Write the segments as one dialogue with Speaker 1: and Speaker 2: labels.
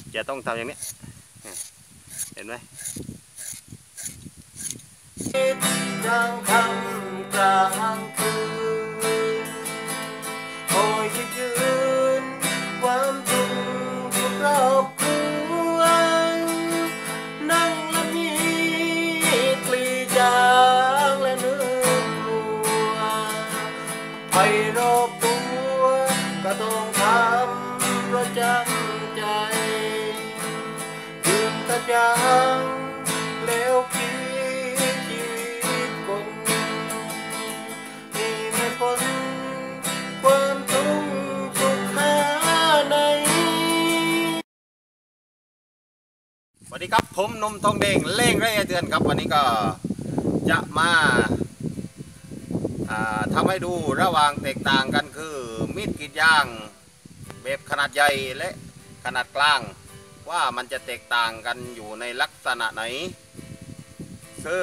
Speaker 1: จะต้องทำอย่างนี้เห็นไหม
Speaker 2: กลางค่ำกลางคืนคอยหยิบยืนความทุกข์ทุกรอบครัวนั่งละมีกลีจางและเนื้อกลัวไปรอบตัวก็ต้องทำประจำใจดื่มกระจางแล้วคิดความทุกข์สุขหาไหน
Speaker 1: สวัสดีครับผมนมทองแดงเล่งไร่เตือนครับวันนี้ก็จะมาทำให้ดูระหว่างแตกต่างกันคือมีดกรีดยางแบบขนาดใหญ่และขนาดกลางว่ามันจะแตกต่างกันอยู่ในลักษณะไหนคือ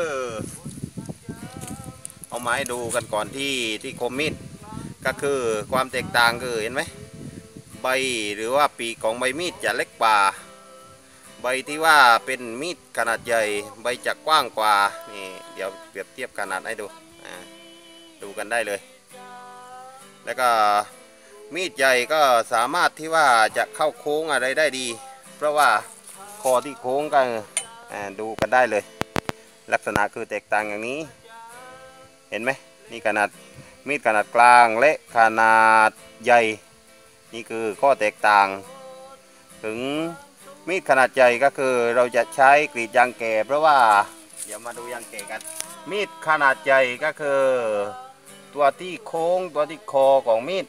Speaker 1: เอามาให้ดูกันก่อนที่คมมีดก็คือความแตกต่างคือเห็นไหมใบหรือว่าปีกของใบมีดจะเล็กกว่าใบที่ว่าเป็นมีดขนาดใหญ่ใบจะกว้างกว่านี่เดี๋ยวเปรียบเทียบขนาดให้ดูดูกันได้เลยแล้วก็มีดใหญ่ก็สามารถที่ว่าจะเข้าโค้งอะไรได้ดีเพราะว่าคอที่โค้งกันดูกันได้เลยลักษณะคือแตกต่างอย่างนี้เห็นไหมนี่ขนาดมีดขนาดกลางและขนาดใหญ่นี่คือข้อแตกต่างถึงมีดขนาดใหญ่ก็คือเราจะใช้กรีดยางแก่เพราะว่าเดี๋ยวมาดูยางแก่กันมีดขนาดใหญ่ก็คือตัวที่โค้งตัวที่คอของมีด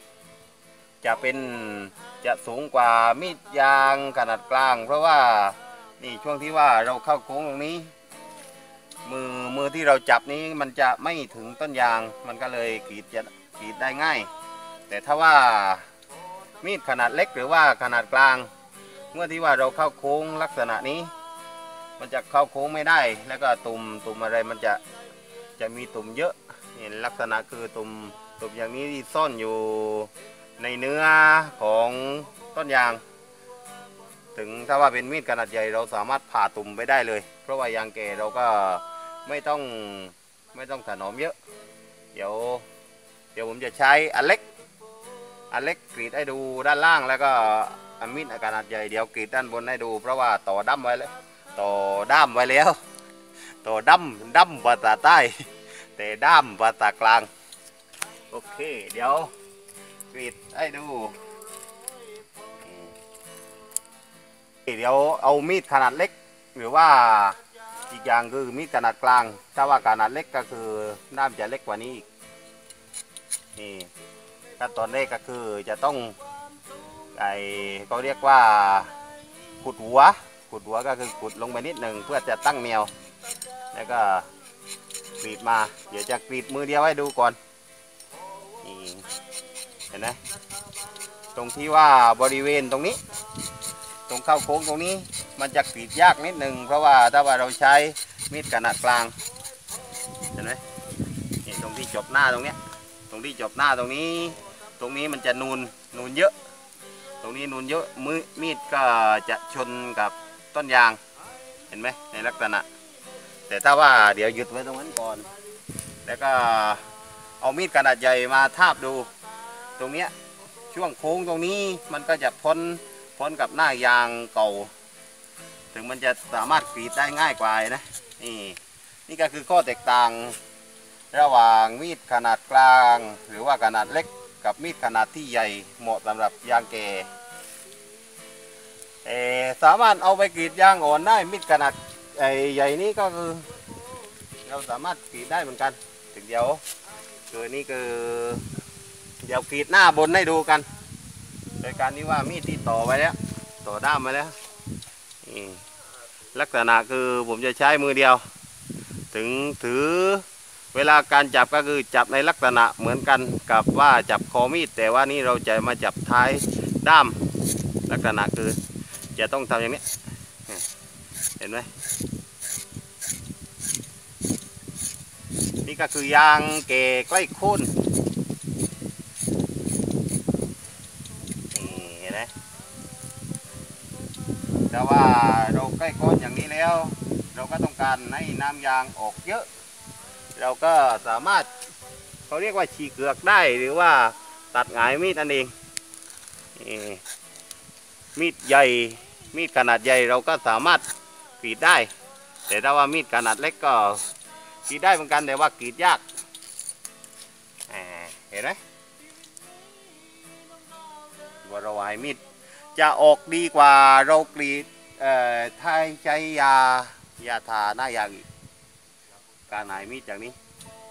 Speaker 1: จะสูงกว่ามีดยางขนาดกลางเพราะว่านี่ช่วงที่ว่าเราเข้าโค้งตรงนี้มือที่เราจับนี้มันจะไม่ถึงต้นยางมันก็เลยกรีดได้ง่ายแต่ถ้าว่ามีดขนาดเล็กหรือว่าขนาดกลางเมื่อที่ว่าเราเข้าโค้งลักษณะนี้มันจะเข้าโค้งไม่ได้แล้วก็ตุ่มอะไรมันจะมีตุ่มเยอะเห็นลักษณะคือตุ่มอย่างนี้ที่ซ่อนอยู่ในเนื้อของต้นยางถึงถ้าว่าเป็นมีดขนาดใหญ่เราสามารถผ่าตุ่มไปได้เลยเพราะว่ายางแก่เราก็ไม่ต้องถนอมเยอะเดี๋ยวผมจะใช้อันเล็กกรีดให้ดูด้านล่างแล้วก็อันมีดขนาดใหญ่เดี๋ยวกรีดด้านบนให้ดูเพราะว่าต่อด้ามไว้แล้วต่อด้ามภาษาใต้แต่ด้ามภาษากลางโอเคเดี๋ยวกรีดให้ดูเดี๋ยวเอามีดขนาดเล็กหรือว่าอีกอย่างคือมีดขนาดกลางถ้าว่าขนาดเล็กก็คือด้ามจะเล็กกว่านี้อีกนี่ขั้นตอนแรกก็คือจะต้องเขาเรียกว่าขุดหัวก็คือขุดลงไปนิดหนึ่งเพื่อจะตั้งแนวแล้วก็กรีดมาเดี๋ยวจะกรีดมือเดียวให้ดูก่อนนี่เห็นไหมตรงที่ว่าบริเวณตรงนี้ตรงเข้าโค้งตรงนี้มันจะกรีดยากนิดหนึ่งเพราะว่าถ้าว่าเราใช้มีดขนาดกลางเห็นไหมนี่ตรงที่จบหน้าตรงนี้มันจะนูนเยอะตรงนี้นูนเยอะมีดก็จะชนกับต้นยางเห็นไหมในลักษณะแต่ถ้าว่าเดี๋ยวหยุดไว้ตรงนั้นก่อนแล้วก็เอามีดขนาดใหญ่มาทาบดูตรงเนี้ยช่วงโค้งตรงนี้มันก็จะพ้นกับหน้ายางเก่าถึงมันจะสามารถกรีดได้ง่ายกว่านะนี่ก็คือข้อแตกต่างระหว่างมีดขนาดกลางหรือว่าขนาดเล็กกับมีดขนาดที่ใหญ่เหมาะสำหรับยางแก่สามารถเอาไปกรีดยางอ่อนได้มีดขนาดใหญ่นี้ก็คือเราสามารถกรีดได้เหมือนกันถึงเดี๋ยวนี่คือเดี๋ยวกรีดหน้าบนให้ดูกันโดยการที่ว่ามีดที่ต่อไว้แล้วต่อด้ามไว้แล้วลักษณะคือผมจะใช้มือเดียวถึงถือเวลาการจับก็คือจับในลักษณะเหมือนกันกับว่าจับคอมีดแต่ว่านี่เราจะมาจับท้ายด้ามลักษณะคือจะต้องทำอย่างนี้เห็นไหมนี่ก็คือยางแก่ใกล้โค่นเห็นไหมแต่ว่าเราใกล้โคนอย่างนี้แล้ว เราก็ต้องการให้น้ำยางออกเยอะ เราก็สามารถเขาเรียกว่าฉีกเกลือกได้หรือว่าตัดหงายมีดนั่นเองมีดใหญ่มีดขนาดใหญ่เราก็สามารถกรีดได้ แต่ถ้าว่ามีดขนาดเล็กก็กรีดได้เหมือนกันแต่ว่ากรีดยากเห็นไหมว่าเราหายมีดจะออกดีกว่าเรากรีดถ้าใช้ยาทาหน้ายางอีกการหายมีดอย่างนี้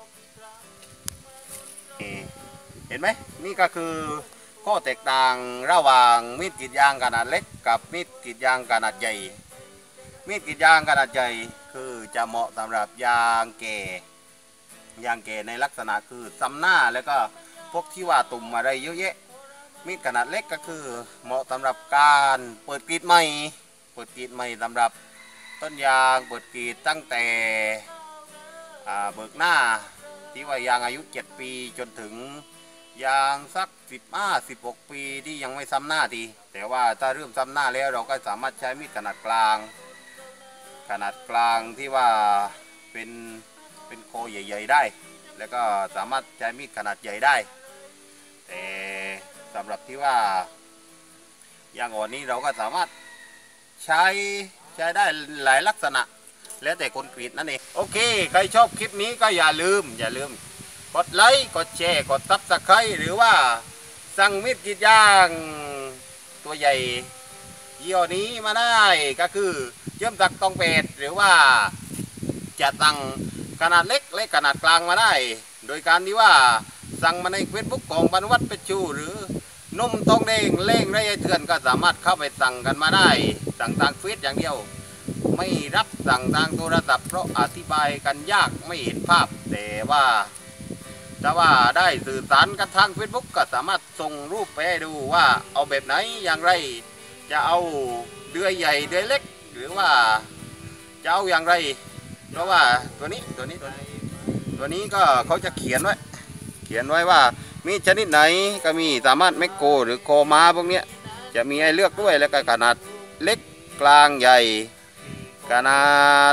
Speaker 1: เห็นไหมนี่ก็คือข้อแตกต่างระหว่างมีดกรีดยางขนาดเล็กกับมีดกรีดยางขนาดใหญ่มีดกรีดยางขนาดใหญ่คือจะเหมาะสำหรับยางแก่ในลักษณะคือซ้ำหน้าแล้วก็พวกที่ว่าตุ่มอะไรเยอะแยะมีดขนาดเล็กก็คือเหมาะสำหรับการเปิดกรีดใหม่สำหรับต้นยางเปิดกรีดตั้งแต่เบิกหน้าที่ว่ายางอายุ7 ปีจนถึงยางสัก15-16 ปีที่ยังไม่ซ้ำหน้าดีแต่ว่าถ้าเริ่มซ้ำหน้าแล้วเราก็สามารถใช้มีดขนาดกลางที่ว่าเป็นโคใหญ่ๆได้แล้วก็สามารถใช้มีดขนาดใหญ่ได้แต่สำหรับที่ว่ายางอ่อนนี้เราก็สามารถใช้ได้หลายลักษณะแล้วแต่คนกรีดนั่นเองโอเคใครชอบคลิปนี้ก็อย่าลืมกดไลค์กดแชร์กดซับสไครต์หรือว่าสั่งมีดกรีดยางตัวใหญ่ยี่ห้อนี้มาได้ก็คือเชื่อมตักตองเป็ดหรือว่าจะสั่งขนาดเล็กและขนาดกลางมาได้โดยการที่ว่าสั่งมาในเฟซบุ๊กของบรรวัตเพชรชูหรือนุ่มตองแดงเล่งไรเถื่อนก็สามารถเข้าไปสั่งกันมาได้สั่งทางเฟซอย่างเดียวไม่รับสั่งทางโทรศัพท์เพราะอธิบายกันยากไม่เห็นภาพแต่ว่าถ้าว่าได้สื่อสารกันทางเฟซบุ๊กก็สามารถส่งรูปไปให้ดูว่าเอาแบบไหนอย่างไรจะเอาเดือยใหญ่เดือยเล็กหรือว่าจะเอาอย่างไรเพราะว่าตัวนี้ก็เขาจะเขียนไว้ว่ามีชนิดไหนก็มีสามารถแมคโครหรือโคม้าพวกนี้จะมีให้เลือกด้วยแล้วก็ขนาดเล็กกลางใหญ่ขนาด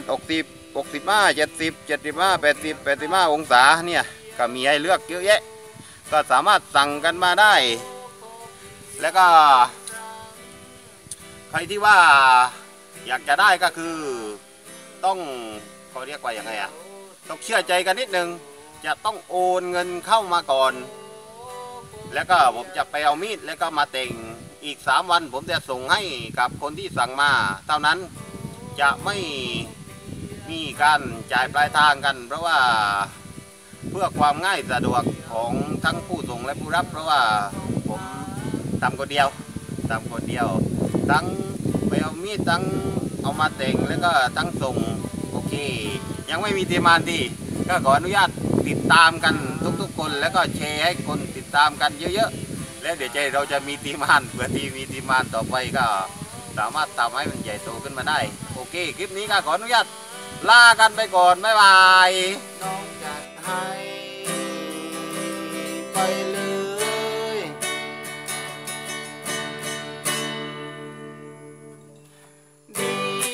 Speaker 1: 65 70 75 80 85 องศาเนี่ยก็มีให้เลือกเยอะแยะก็สามารถสั่งกันมาได้แล้วก็ใครที่ว่าอยากจะได้ก็คือต้องเขาเรียกว่าอย่างไงต้องเชื่อใจกันนิดนึงจะต้องโอนเงินเข้ามาก่อนแล้วก็ผมจะไปเอามีดแล้วก็มาแต่งอีก3 วันผมจะส่งให้กับคนที่สั่งมาเท่านั้นจะไม่มีการจ่ายปลายทางกันเพราะว่าเพื่อความง่ายสะดวกของทั้งผู้ส่งและผู้รับเพราะว่าผมทำคนเดียวทั้งไปเอามีดทั้งเอามาแต่งแล้วก็ทั้งส่งโอเคยังไม่มีทีมงานดีก็ขออนุญาตติดตามกันทุกคนแล้วก็แชร์ให้คนติดตามกันเยอะๆแล้วเดี๋ยวเราจะมีทีมงานเผื่อที่มีทีมงานต่อไปก็สามารถทำให้มันใหญ่โตขึ้นมาได้โอเคคลิปนี้ก็ขออนุญาตลากันไปก่อนบ๊ายบายน้องจัดให้ไปเลยดี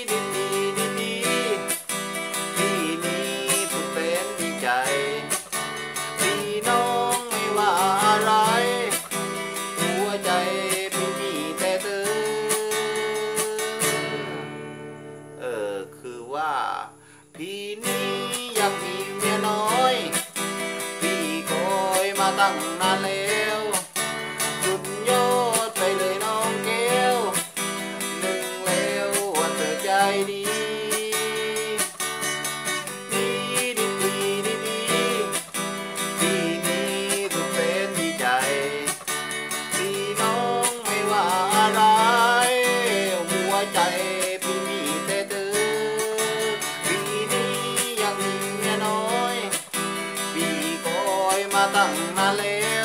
Speaker 1: พี่นี้สุดเป็นดีใจพี่น้องไม่ว่าอะไรหัวใจพี่มีแต่เธอคือว่าพี่นี้อยากมีเมียน้อยพี่คอยมาตั้งนานแล้วสุดยอดไปเลยน้องแก้วหนึ่งแล้ววันเธอใจดีพี่นี้สุดเป็นดีใจพี่น้องไม่ว่าอะไรหัวใจพี่มีแต่เธอพี่นี้ยังมีเมียน้อยพี่คอยมาตั้งนานแล้ว